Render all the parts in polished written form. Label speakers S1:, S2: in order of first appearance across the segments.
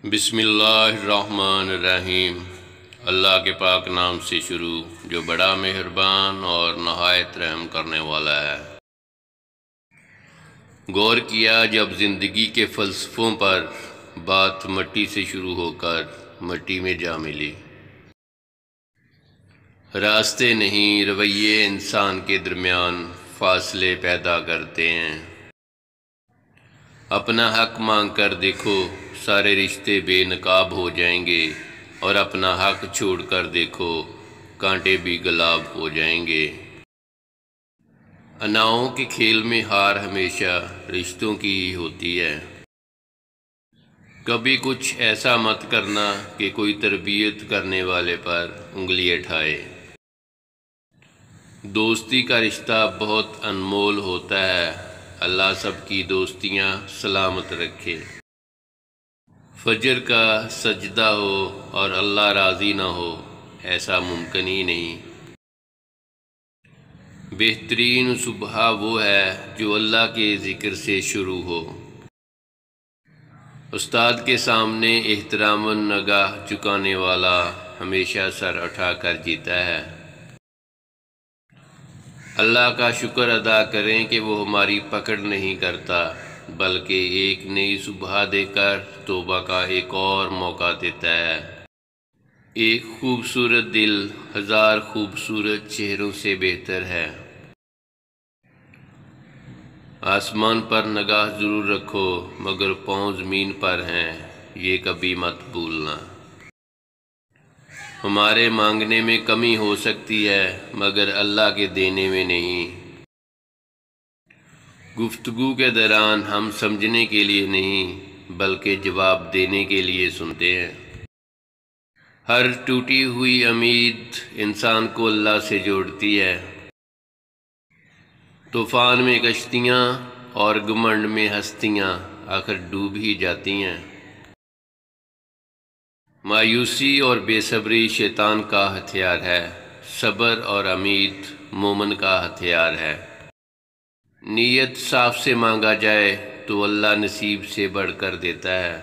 S1: بسم اللہ الرحمن الرحیم۔ اللہ کے پاک نام سے شروع جو بڑا مہربان اور نہایت رحم کرنے والا ہے۔ غور کیا جب زندگی کے فلسفوں پر بات مٹی سے شروع ہو کر مٹی میں جا ملی۔ راستے نہیں رویے انسان کے درمیان فاصلے پیدا کرتے ہیں۔ اپنا حق مانگ کر دیکھو سارے رشتے بے نقاب ہو جائیں گے، اور اپنا حق چھوڑ کر دیکھو کانٹے بھی گلاب ہو جائیں گے۔ اناؤں کے کھیل میں ہار ہمیشہ رشتوں کی ہی ہوتی ہے۔ کبھی کچھ ایسا مت کرنا کہ کوئی تربیت کرنے والے پر انگلی اٹھائے۔ دوستی کا رشتہ بہت انمول ہوتا ہے۔ اللہ سب کی دوستیاں سلامت رکھے۔ فجر کا سجدہ ہو اور اللہ راضی نہ ہو، ایسا ممکن ہی نہیں۔ بہترین صبح وہ ہے جو اللہ کے ذکر سے شروع ہو۔ استاد کے سامنے احتراماً نگاہ جھکانے والا ہمیشہ سر اٹھا کر جیتا ہے۔ اللہ کا شکر ادا کریں کہ وہ ہماری پکڑ نہیں کرتا، بلکہ ایک نئی صبح دے کر توبہ کا ایک اور موقع دیتا ہے۔ ایک خوبصورت دل ہزار خوبصورت چہروں سے بہتر ہے۔ آسمان پر نگاہ ضرور رکھو مگر پاؤں زمین پر ہیں، یہ کبھی مت بھولنا۔ ہمارے مانگنے میں کمی ہو سکتی ہے مگر اللہ کے دینے میں نہیں۔ گفتگو کے دوران ہم سمجھنے کے لیے نہیں بلکہ جواب دینے کے لیے سنتے ہیں۔ ہر ٹوٹی ہوئی امید انسان کو اللہ سے جوڑتی ہے۔ طوفان میں کشتیاں اور گھمنڈ میں ہستیاں آخر ڈوب ہی جاتی ہیں۔ مایوسی اور بے صبری شیطان کا ہتھیار ہے، صبر اور امید مومن کا ہتھیار ہے۔ نیت صاف سے مانگا جائے تو اللہ نصیب سے بڑھ کر دیتا ہے۔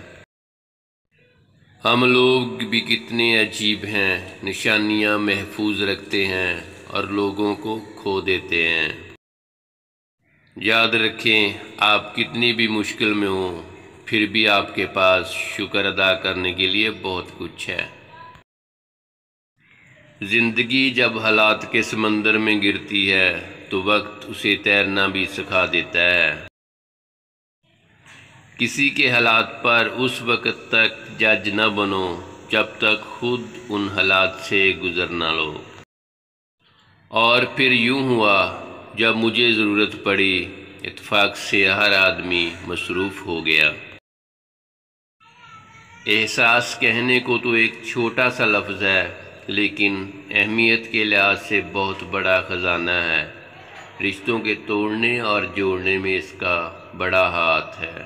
S1: ہم لوگ بھی کتنے عجیب ہیں، نشانیاں محفوظ رکھتے ہیں اور لوگوں کو کھو دیتے ہیں۔ یاد رکھیں آپ کتنی بھی مشکل میں ہوں، پھر بھی آپ کے پاس شکر ادا کرنے کے لیے بہت کچھ ہے۔ زندگی جب حالات کے سمندر میں گرتی ہے تو وقت اسے تیرنا بھی سکھا دیتا ہے۔ کسی کے حالات پر اس وقت تک جج نہ بنو جب تک خود ان حالات سے گزر نہ لو۔ اور پھر یوں ہوا جب مجھے ضرورت پڑی، اتفاق سے ہر آدمی مصروف ہو گیا۔ احساس کہنے کو تو ایک چھوٹا سا لفظ ہے، لیکن اہمیت کے لحاظ سے بہت بڑا خزانہ ہے۔ رشتوں کے توڑنے اور جوڑنے میں اس کا بڑا ہاتھ ہے۔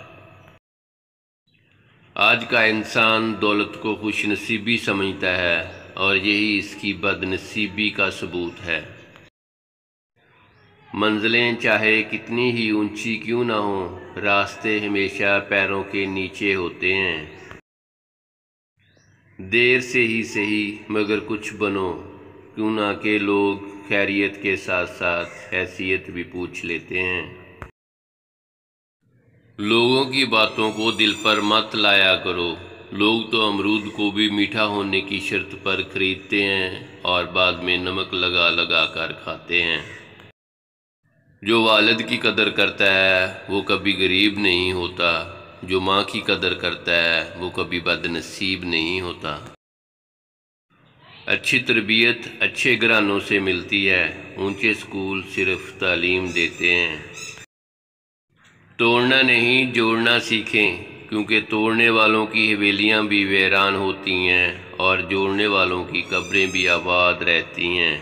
S1: آج کا انسان دولت کو خوش نصیبی سمجھتا ہے اور یہی اس کی بد نصیبی کا ثبوت ہے۔ منزلیں چاہے کتنی ہی اونچی کیوں نہ ہوں، راستے ہمیشہ پیروں کے نیچے ہوتے ہیں۔ دیر سے ہی صحیح مگر کچھ بنو، کیوں نہ کہ لوگ خیریت کے ساتھ ساتھ حیثیت بھی پوچھ لیتے ہیں۔ لوگوں کی باتوں کو دل پر مت لایا کرو، لوگ تو امرود کو بھی میٹھا ہونے کی شرط پر خریدتے ہیں اور بعد میں نمک لگا لگا کر کھاتے ہیں۔ جو والد کی قدر کرتا ہے وہ کبھی غریب نہیں ہوتا، جو ماں کی قدر کرتا ہے وہ کبھی بد نصیب نہیں ہوتا۔ اچھی تربیت اچھے گھرانوں سے ملتی ہے، اونچے اسکول صرف تعلیم دیتے ہیں۔ توڑنا نہیں جوڑنا سیکھیں، کیونکہ توڑنے والوں کی حویلیاں بھی ویران ہوتی ہیں اور جوڑنے والوں کی قبریں بھی آباد رہتی ہیں۔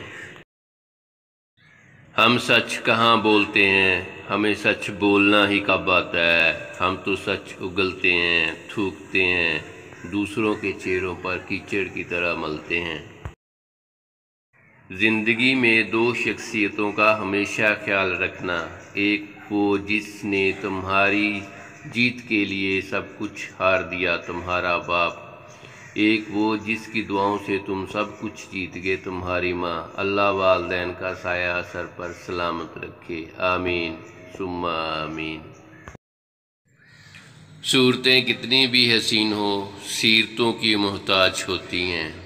S1: ہم سچ کہاں بولتے ہیں، ہمیں سچ بولنا ہی کب آتا ہے۔ ہم تو سچ اگلتے ہیں، تھوکتے ہیں، دوسروں کے چہروں پر کیچڑ کی طرح ملتے ہیں۔ زندگی میں دو شخصیتوں کا ہمیشہ خیال رکھنا، ایک وہ جس نے تمہاری جیت کے لیے سب کچھ ہار دیا تمہارا باپ، ایک وہ جس کی دعاؤں سے تم سب کچھ جیت گئے تمہاری ماں، اللہ والدین کا سایہ سر پر سلامت رکھے، آمین ثم آمین۔ صورتیں کتنی بھی حسین ہو، سیرتوں کی محتاج ہوتی ہیں،